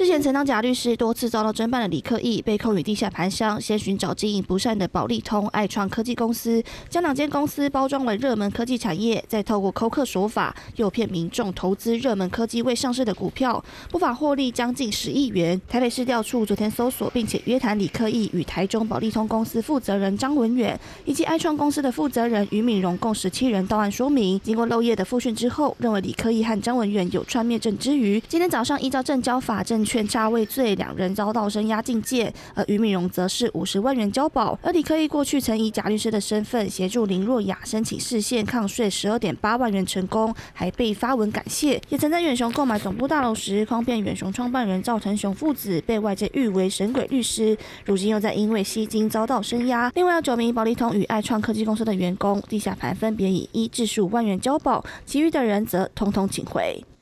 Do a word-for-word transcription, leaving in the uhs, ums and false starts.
之前曾当假律师多次遭到侦办的李克义，被控与地下盘商先寻找经营不善的宝利通、爱创科技公司，将两间公司包装为热门科技产业，再透过扣客手法诱骗民众投资热门科技未上市的股票，不法获利将近十亿元。台北市调处昨天搜索并且约谈李克义与台中宝利通公司负责人张文远以及爱创公司的负责人于敏荣共十七人到案说明。经过漏夜的复讯之后，认为李克义和张文远有串灭证之余，今天早上依照证交法证券诈伪罪，两人遭到声押禁见，而于敏荣则是五十万元交保。而李克义过去曾以假律师的身份协助林若雅申请释宪抗税十二点八万元成功，还被发文感谢。也曾在远雄购买总部大楼时，诓骗远雄创办人赵腾雄父子，被外界誉为神鬼律师。如今又在因为吸金遭到声押。另外有九名宝利通与爱创科技公司的员工，地下盘分别以一至十五万元交保，其余的人则通通请回。